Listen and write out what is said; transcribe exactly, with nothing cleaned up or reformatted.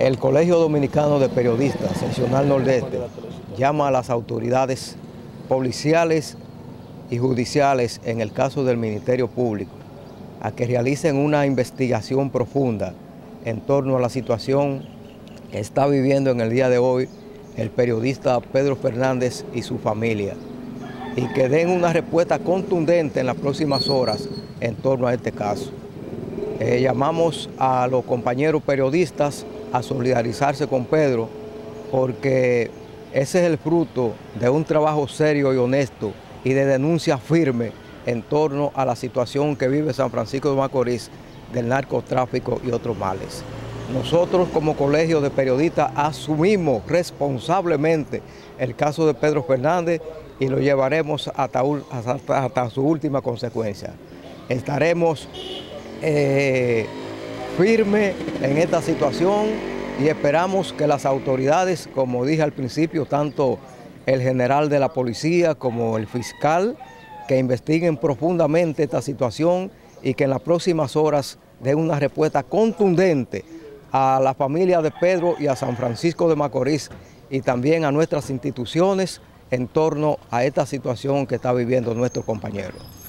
El Colegio Dominicano de Periodistas, Seccional Nordeste, llama a las autoridades policiales y judiciales, en el caso del Ministerio Público, a que realicen una investigación profunda en torno a la situación que está viviendo en el día de hoy el periodista Pedro Fernández y su familia, y que den una respuesta contundente en las próximas horas en torno a este caso. Eh, llamamos a los compañeros periodistas a solidarizarse con Pedro, porque ese es el fruto de un trabajo serio y honesto y de denuncia firme en torno a la situación que vive San Francisco de Macorís del narcotráfico y otros males. Nosotros como Colegio de Periodistas asumimos responsablemente el caso de Pedro Fernández y lo llevaremos hasta, hasta, hasta su última consecuencia. Estaremos eh, firmes en esta situación y esperamos que las autoridades, como dije al principio, tanto el general de la policía como el fiscal, que investiguen profundamente esta situación y que en las próximas horas den una respuesta contundente a la familia de Pedro y a San Francisco de Macorís y también a nuestras instituciones en torno a esta situación que está viviendo nuestro compañero.